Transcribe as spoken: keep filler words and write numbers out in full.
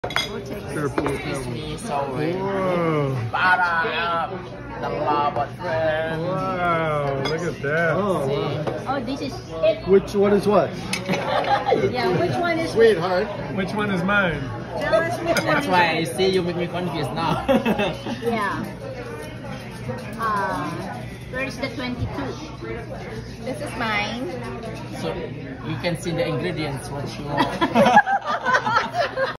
Careful with that one. Me sorry. Whoa. Para the love of friend. Wow, look at that. Oh, wow. Oh, this is it. Which one is what? Yeah, which one is Sweetheart. Which one is mine? Tell us which one That's is why I see you make me confused now. Yeah. Uh, where's the twenty-two? This is mine. So you can see the ingredients what you want.